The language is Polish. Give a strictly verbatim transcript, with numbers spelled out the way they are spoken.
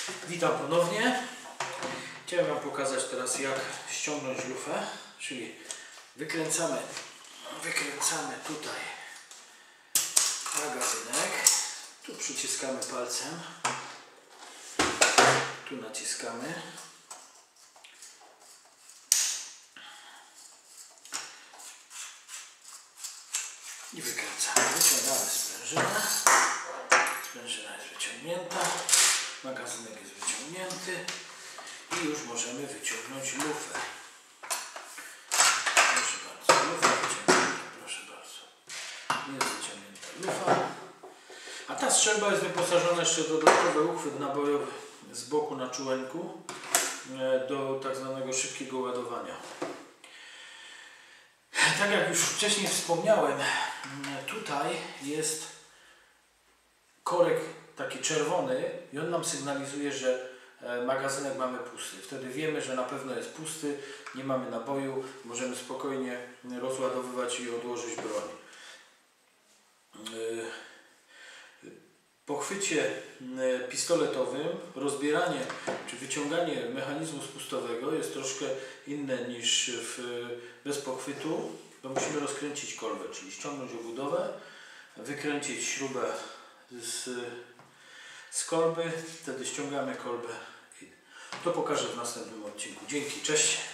Witam ponownie. Chciałem Wam pokazać teraz, jak ściągnąć lufę, czyli wykręcamy, wykręcamy tutaj magazynek, tu przyciskamy palcem, tu naciskamy i wykręcamy. Wyciągamy sprężynę, sprężyna jest wyciągnięta, magazynek jest wyciągnięty i już możemy wyciągnąć lufę. Proszę bardzo, lufa wyciągnięta, proszę bardzo. Jest wyciągnięta lufa. A ta strzelba jest wyposażona jeszcze w dodatkowy uchwyt nabojowy z boku na czułenku do tak zwanego szybkiego ładowania. Tak jak już wcześniej wspomniałem, tutaj jest korek taki czerwony i on nam sygnalizuje, że magazynek mamy pusty. Wtedy wiemy, że na pewno jest pusty, nie mamy naboju, możemy spokojnie rozładowywać i odłożyć broń. Po chwycie pistoletowym rozbieranie czy wyciąganie mechanizmu spustowego jest troszkę inne niż w, bez pochwytu, bo musimy rozkręcić kolbę, czyli ściągnąć obudowę, wykręcić śrubę z, z kolby, wtedy ściągamy kolbę. To pokażę w następnym odcinku. Dzięki, cześć!